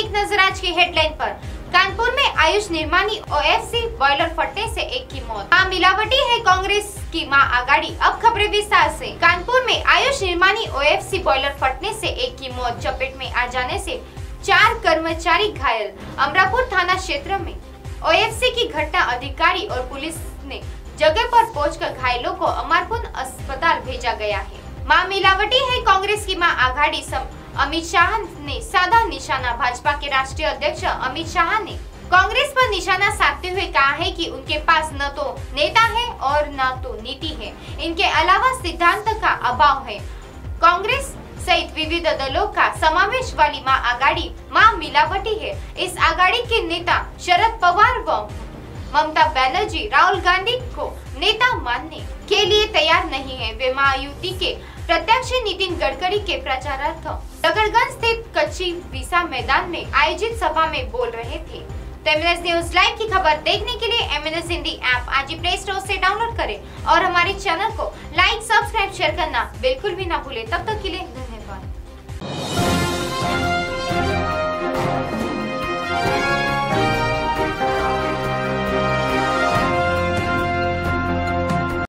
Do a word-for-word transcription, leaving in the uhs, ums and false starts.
एक नजर आज की हेडलाइन पर। कानपुर में आयुष निर्माणी ओएफसी बॉयलर फटने से एक की मौत। मां मिलावटी है कांग्रेस की मां आघाड़ी। अब खबरें विस्तार से। कानपुर में आयुष निर्माणी ओएफसी बॉयलर फटने से एक की मौत, चपेट में आ जाने से चार कर्मचारी घायल। अमरापुर थाना क्षेत्र में ओएफसी की घटना, अधिकारी और पुलिस ने जगह पर पहुंचकर घायलों को अमरपुर अस्पताल भेजा गया है। मां मिलावटी है कांग्रेस की मां आघाड़ी। अमित शाह ने साधा निशाना। भाजपा के राष्ट्रीय अध्यक्ष अमित शाह ने कांग्रेस पर निशाना साधते हुए कहा है कि उनके पास न तो नेता है और न तो नीति है, इनके अलावा सिद्धांत का अभाव है। कांग्रेस सहित विविध दलों का समावेश वाली मां आघाड़ी मां मिलावटी है। इस आघाड़ी के नेता शरद पवार व ममता बनर्जी राहुल गांधी को नेता मानने के लिए तैयार नहीं है। वे महायुति के प्रत्याशी नितिन गडकरी के प्रचारार्थ डगरगंज स्थित कच्ची विसा मैदान में आयोजित सभा में बोल रहे थे। एमएनएस न्यूज लाइव की खबर देखने के लिए एमएनएस हिंदी ऐप आज ही प्ले स्टोर से डाउनलोड करें और हमारे चैनल को लाइक, सब्सक्राइब, शेयर करना बिल्कुल भी ना भूलें। तब तक के लिए